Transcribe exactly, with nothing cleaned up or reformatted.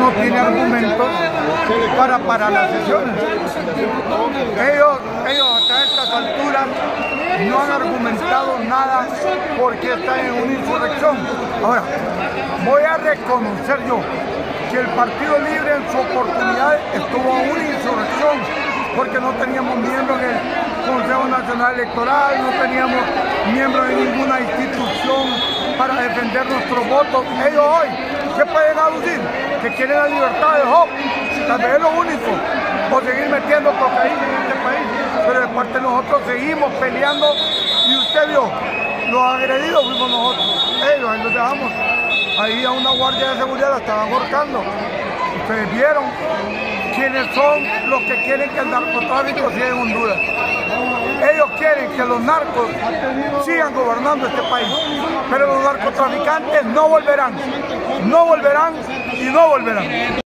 no tiene argumentos para parar las sesiones. Ellos, ellos hasta estas alturas no han argumentado nada porque están en una insurrección. Ahora, voy a reconocer yo que el Partido Libre en su oportunidad estuvo en una insurrección porque no teníamos miembros en el Consejo Nacional Electoral, no teníamos miembros en ninguna institución para defender nuestros votos. Ellos hoy, ¿qué pueden aducir? Que quieren la libertad de Job, tal vez es lo único, o seguir metiendo cocaína en este país, pero de parte de nosotros seguimos peleando y usted vio, los agredidos fuimos nosotros, ellos, ahí los dejamos, ahí a una guardia de seguridad la estaban ahorcando, ustedes vieron quiénes son los que quieren que el narcotráfico siga en Honduras. Ellos quieren que los narcos sigan gobernando este país, pero los narcotraficantes no volverán, no volverán y no volverán.